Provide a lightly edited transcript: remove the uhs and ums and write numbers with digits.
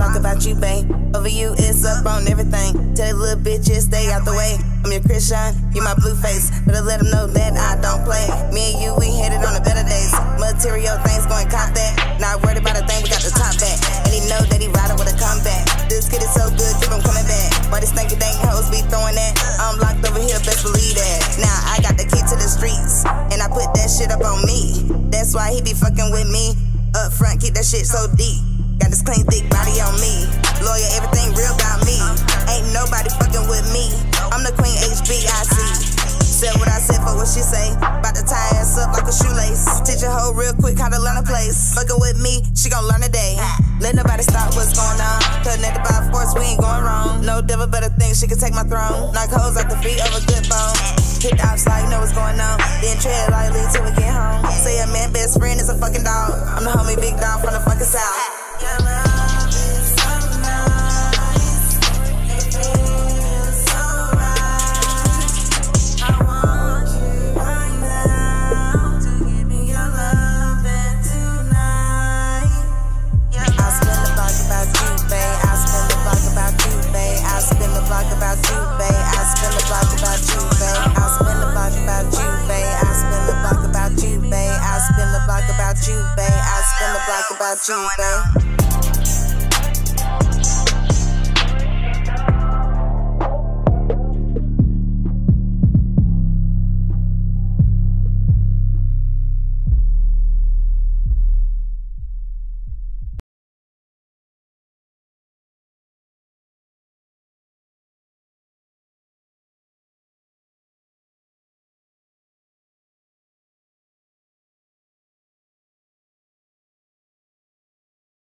block about you, babe. Over you, it's up on everything. Tell the little bitches stay out the way. I'm your Christian, you my blue face. Better let them know that I don't play. Me and you, we headed on the better days. Material things going cop that. Not worried about a thing, we got the top back. And he know that he riding with a comeback. This kid is so good, keep him coming back. Why these stinky dank hoes be throwing that? I'm locked over here, best believe that. Now I got the key to the streets, and I put that shit up on me. That's why he be fucking with me. Up front, keep that shit so deep. Got this clean, thick body on me. Lawyer, everything real got me. Ain't nobody fucking with me. I'm the queen HBIC. Said what I said for what she say. About to tie ass up like a shoelace. Teach a hoe real quick how to learn a place. Fucking with me, she gon' learn today. Let nobody stop what's going on. Connected by force, we ain't going wrong. No devil better think she can take my throne. Knock hoes out the feet of a good bone. Hit the ops like know what's going on. Then tread lightly till we get home. Say a man best friend is a fucking dog. I'm the homie big dog from the fucking south. Your love is so nice. It feels so right. I want you right now to give me your loving tonight. I spin the block about you, babe. I spin the block about you, babe. I spin the block about you, babe. I spin the block about you, babe. I spin the block about you, babe. I spin the block about you, babe. I spin the block about you, babe. I spin the block about you, babe.